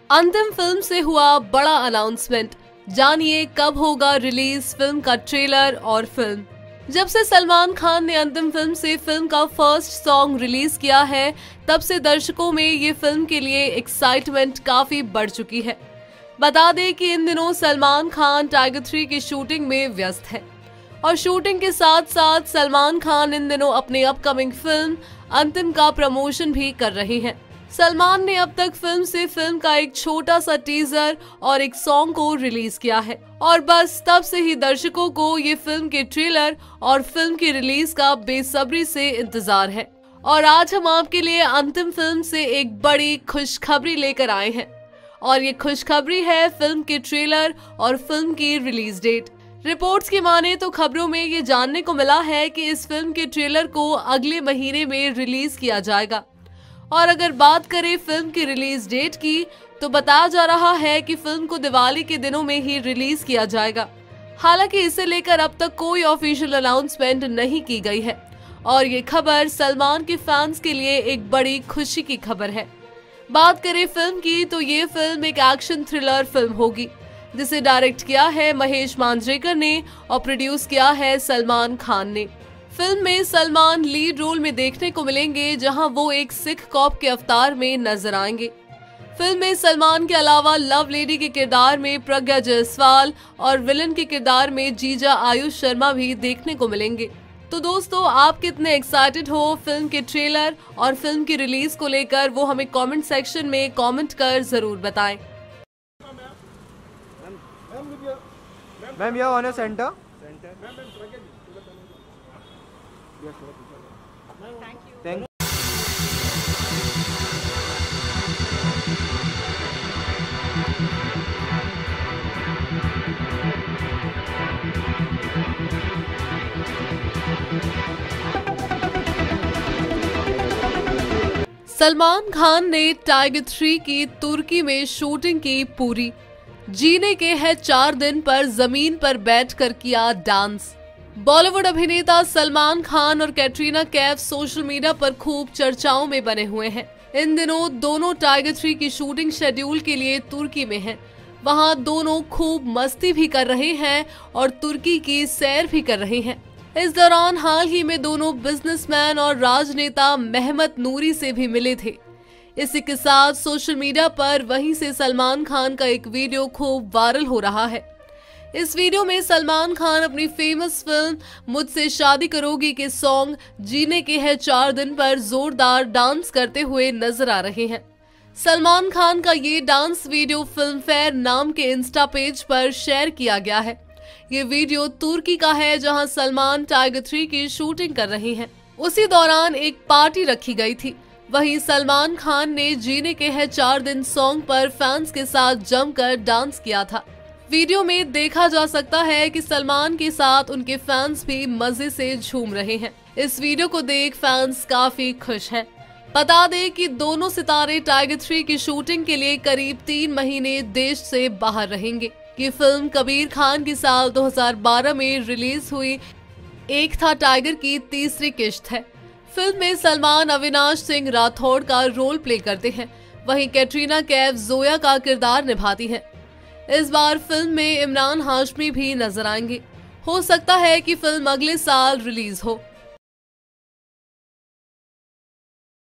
अंतिम फिल्म से हुआ बड़ा अनाउंसमेंट। जानिए कब होगा रिलीज फिल्म का ट्रेलर और फिल्म। जब से सलमान खान ने अंतिम फिल्म से फिल्म का फर्स्ट सॉन्ग रिलीज किया है, तब से दर्शकों में ये फिल्म के लिए एक्साइटमेंट काफी बढ़ चुकी है। बता दें कि इन दिनों सलमान खान टाइगर 3 की शूटिंग में व्यस्त है और शूटिंग के साथ साथ सलमान खान इन दिनों अपनी अपकमिंग फिल्म अंतिम का प्रमोशन भी कर रहे हैं। सलमान ने अब तक फिल्म से फिल्म का एक छोटा सा टीजर और एक सॉन्ग को रिलीज किया है और बस तब से ही दर्शकों को ये फिल्म के ट्रेलर और फिल्म की रिलीज का बेसब्री से इंतजार है। और आज हम आपके लिए अंतिम फिल्म से एक बड़ी खुशखबरी लेकर आए हैं और ये खुशखबरी है फिल्म के ट्रेलर और फिल्म की रिलीज डेट। रिपोर्ट्स की माने तो खबरों में ये जानने को मिला है कि इस फिल्म के ट्रेलर को अगले महीने में रिलीज किया जाएगा। और अगर बात करें फिल्म की रिलीज डेट की, तो बताया जा रहा है कि फिल्म को दिवाली के दिनों में ही रिलीज किया जाएगा। हालांकि इसे लेकर अब तक कोई ऑफिशियल अनाउंसमेंट नहीं की गई है और ये खबर सलमान के फैंस के लिए एक बड़ी खुशी की खबर है। बात करें फिल्म की, तो ये फिल्म एक एक्शन थ्रिलर फिल्म होगी जिसे डायरेक्ट किया है महेश मांजरेकर ने और प्रोड्यूस किया है सलमान खान ने। फिल्म में सलमान लीड रोल में देखने को मिलेंगे, जहां वो एक सिख कॉप के अवतार में नजर आएंगे। फिल्म में सलमान के अलावा लव लेडी के किरदार में प्रज्ञा जायसवाल और विलन के किरदार में जीजा आयुष शर्मा भी देखने को मिलेंगे। तो दोस्तों, आप कितने एक्साइटेड हो फिल्म के ट्रेलर और फिल्म की रिलीज को लेकर, वो हमें कमेंट सेक्शन में कमेंट कर जरूर बताएं। मैम, यह on your centre. Thank you. Salman Khan ने टाइगर 3 की तुर्की में शूटिंग की पूरी। जीने के है 4 दिन पर जमीन पर बैठकर किया डांस। बॉलीवुड अभिनेता सलमान खान और कैटरीना कैफ सोशल मीडिया पर खूब चर्चाओं में बने हुए हैं। इन दिनों दोनों टाइगर 3 की शूटिंग शेड्यूल के लिए तुर्की में हैं। वहां दोनों खूब मस्ती भी कर रहे हैं और तुर्की की सैर भी कर रहे हैं। इस दौरान हाल ही में दोनों बिजनेसमैन और राजनेता मेहमत नूरी से भी मिले थे। इसी के साथ सोशल मीडिया पर वहीं से सलमान खान का एक वीडियो खूब वायरल हो रहा है। इस वीडियो में सलमान खान अपनी फेमस फिल्म मुझसे शादी करोगी के सॉन्ग जीने के है 4 दिन पर जोरदार डांस करते हुए नजर आ रहे हैं। सलमान खान का ये डांस वीडियो फिल्म फेयर नाम के इंस्टा पेज पर शेयर किया गया है। ये वीडियो तुर्की का है, जहां सलमान टाइगर 3 की शूटिंग कर रहे हैं। उसी दौरान एक पार्टी रखी गई थी। वहीं सलमान खान ने जीने के है 4 दिन सॉन्ग पर फैंस के साथ जमकर डांस किया था। वीडियो में देखा जा सकता है कि सलमान के साथ उनके फैंस भी मजे से झूम रहे हैं। इस वीडियो को देख फैंस काफी खुश हैं। बता दें कि दोनों सितारे टाइगर 3 की शूटिंग के लिए करीब 3 महीने देश से बाहर रहेंगे। ये फिल्म कबीर खान की साल 2012 में रिलीज हुई एक था टाइगर की तीसरी किश्त है। फिल्म में सलमान अविनाश सिंह राठौड़ का रोल प्ले करते हैं, वहीं कैटरीना कैफ जोया का किरदार निभाती हैं। इस बार फिल्म में इमरान हाशमी भी नजर आएंगे। हो सकता है कि फिल्म अगले साल रिलीज हो।